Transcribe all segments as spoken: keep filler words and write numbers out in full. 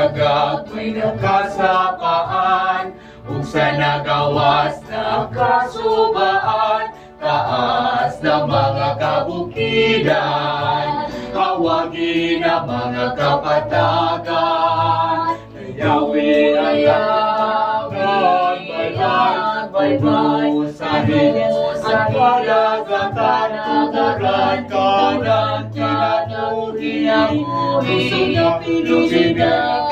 nagapoy nakasapaan, ug sa nagawas nakasubaan, taas na mga kabukidan, hawagin na mga kapatagan, Yahweh ang lahat, baybayin, baybayin, sa Diyos ang kalagatan, tugaran ka ng kinabuhi, puso na pinugin ang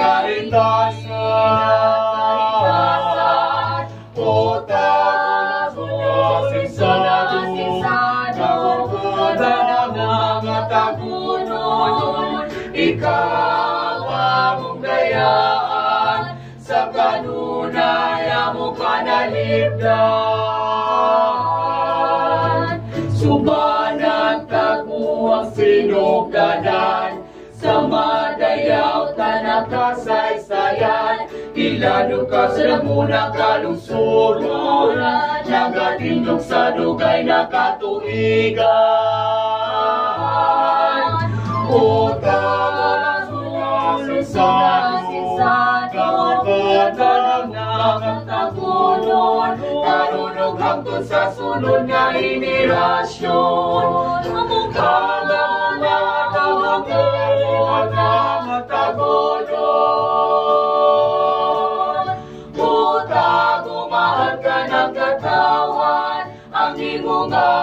kahitasan, o tago na sinsado, nagugudan ang mga tagunon, ikaw ang dayaan, sa kanunay mo panalipdan. Subanan tago ang sinugdanan, sa madayaw tanakasaysayan, ilalo ka sa muna kalusuron, nagatindog sa dugay na katuigan. O tago sa kaugatan ng tagunon, karunog hangtod sa sunod nga henerasyon. Hanggang matawagin ang tagunon. O tago, mahal ka ng katawan, ang imong